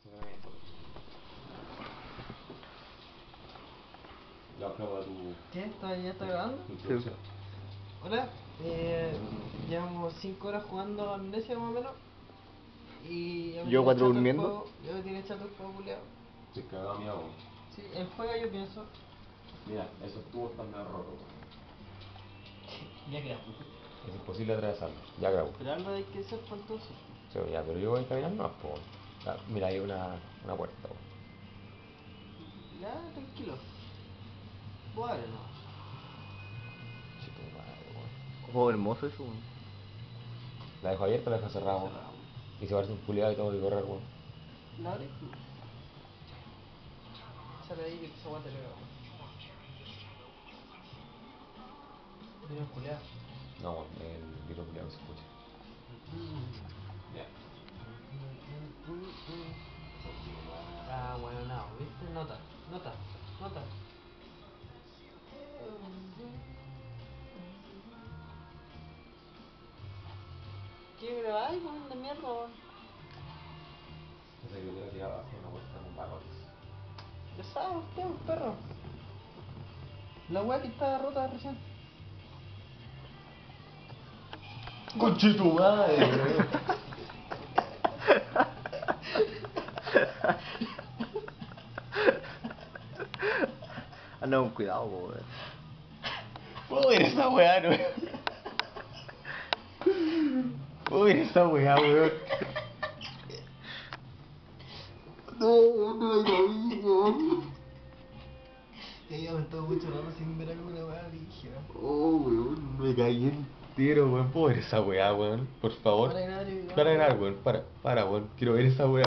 Ya prueba tu... ¿Qué? ¿Ya está grabando? Sí. Hola, llevamos 5 horas jugando Amnesia más o menos. Y Yo 4 durmiendo. Yo me tiene chato el juego culiao. Se cagaba mi agua. Sí, el juego yo pienso. Mira, esos tubos están medio rotos. Ya quedamos. Es imposible atravesarlos. Ya grabo. Pero algo hay que ser faltoso. Sí, ya, pero yo voy caminando más, po. Ya, mira, hay una puerta, po. Ya, tranquilo. Vos ábrelo. Chito madre, weón. Oh, hermoso eso, weón. ¿La dejo abierta o la dejo cerrada, weón? Cerrado. Y se va a hacer un culiado y tengo que correr, weón. ¿La abres? Sale ahí que esa guata le pega. Viene un culiao. No, weón, el grito culiado se escucha. Ya. Ah, bueno, no, ¿viste? Nota. ¿Qué grabáis, weón? De mierda, weón. Esa biblioteca que abajo es una puerta con barrotes. Ya sabes usted, un perro. La weá que estaba rota recién. ¡Conche tu madre, weón! Anda con cuidado, weón. ¿Puedo ver esa weá, no? ¿Puedo ver esa weá, weón? No la vi, weón. Ya llevamos todo mucho rato sin ver alguna weá rígida. Oh, weón, me caí entero, weón. ¿Puedo ver esa weá, weón? Por favor. Para grabar el video. Para grabar, weón. Para, weón. Quiero ver esa weá.